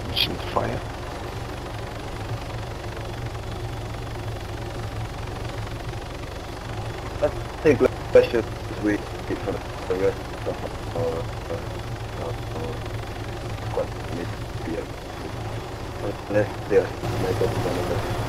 Shoot fire. I think let's just wait for the rest of our squad to meet here. Unless they are make up one of us.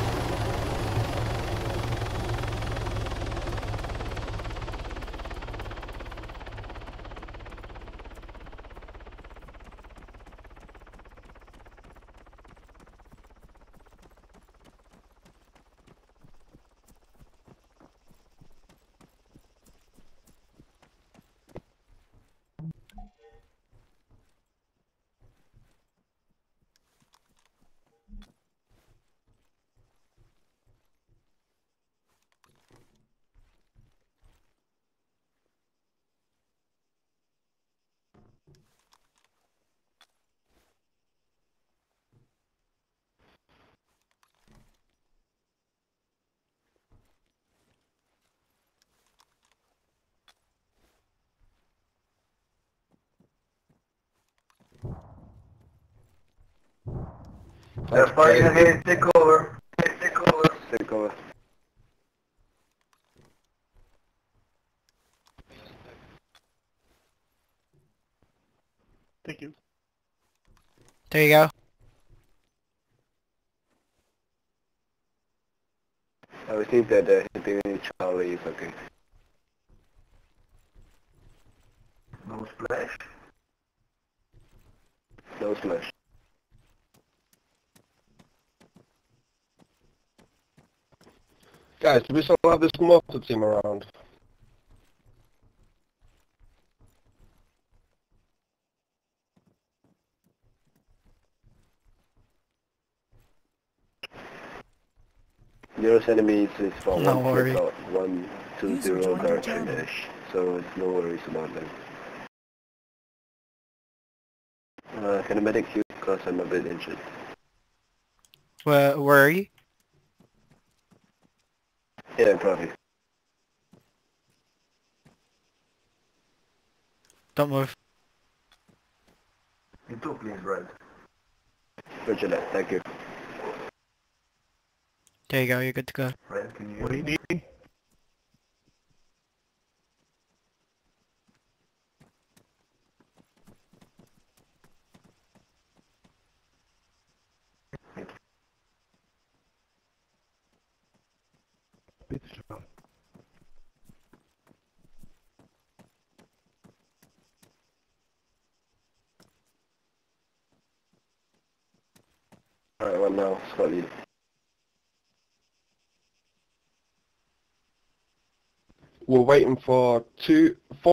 They're fighting again, take over. Take over. Take over. Thank you. There you go. I received that hitting Charlie is okay. No splash. No splash. Guys, do we still have this mortar team around? Nearest enemies is from No 1 worry. 120 direction-ish, so it's no worries about them. Can a medic shoot because I'm a bit injured? Where are you? Yeah, probably. Don't move. You too, please, right? Roger that, thank you. There you go, you're good to go. Right, can you What do you need? Bitch. Alright, what now? Squad leader. We're waiting for 4